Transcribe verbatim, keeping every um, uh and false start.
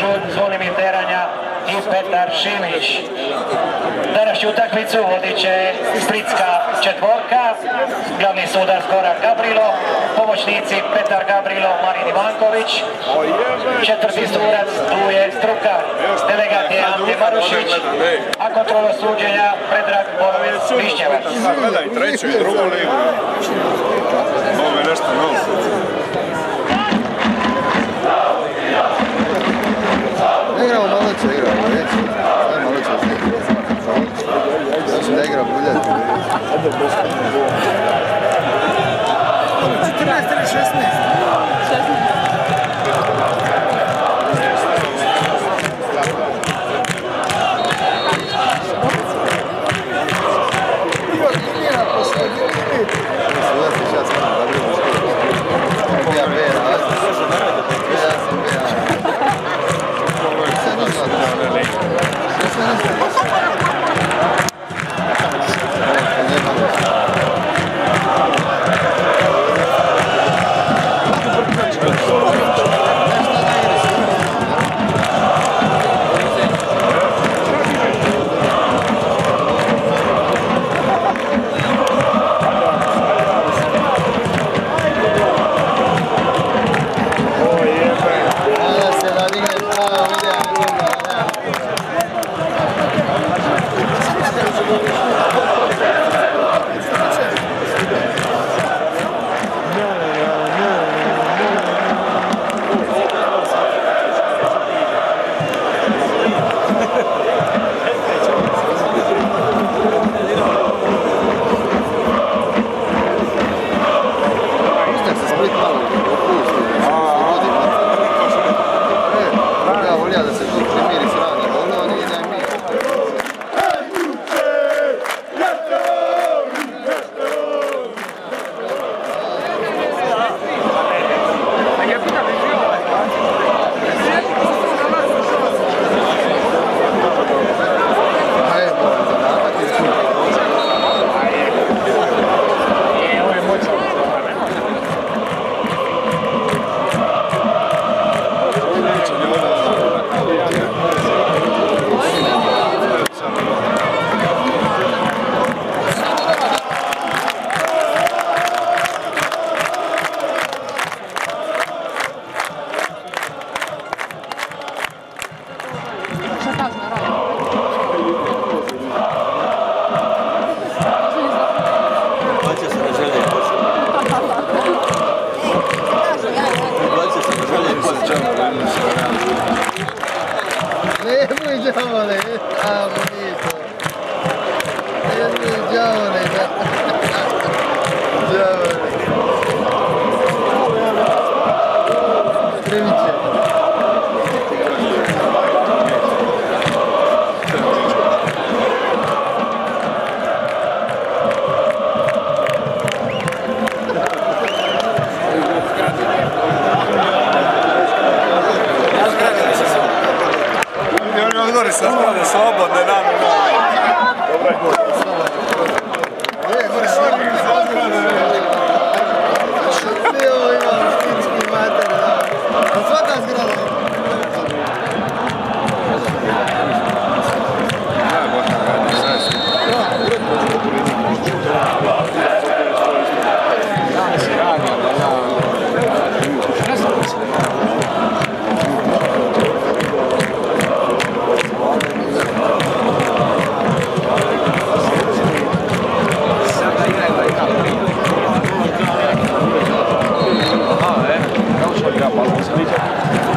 sud Zvonimir Teranja i Petar Šimić. Današnju utakmicu vodit će Splitska četvorka, glavni sudac Goran Gabrilo, pomoćnici Petar Gabrilo, Marin Ivanković, četvrti sudac Duje Struka, delegat je Ante Marušić, a kontrola suđenja Predrag Borovec Višnjevac. Gledaj treću i drugu ligu. Ovo je nešto novo. Ne igramo malo će igramo, neće. Sve malo će se igrati. Znači ne igra buljati. četrnaest ili šesnaest? Slobodne nam i Aha, eh? Kako što igra, pa smo